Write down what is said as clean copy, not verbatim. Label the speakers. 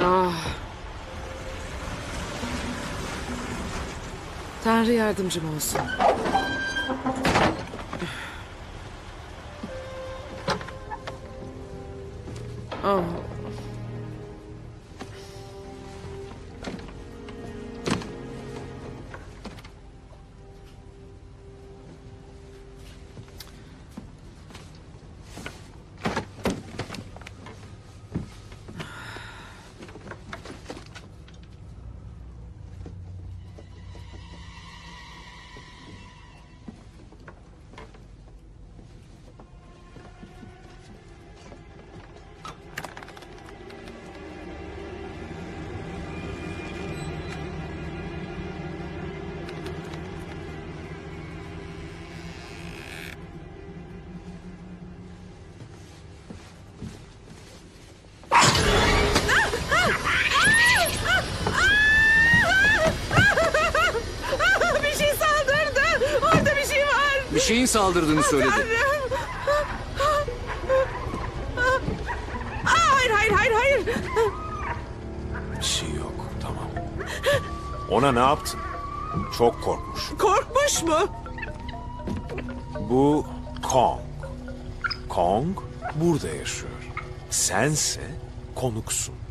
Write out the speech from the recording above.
Speaker 1: Ah. Tanrı yardımcım olsun. Oh. Bir şey saldırdı. Orada bir şey var.
Speaker 2: Bir şeyin saldırdığını söyledi.
Speaker 1: Hayır.
Speaker 3: Bir şey yok, tamam. Ona ne yaptın? Çok korkmuş.
Speaker 1: Korkmuş mu?
Speaker 3: Bu Kong. Kong burada yaşıyor. Sense konuksun.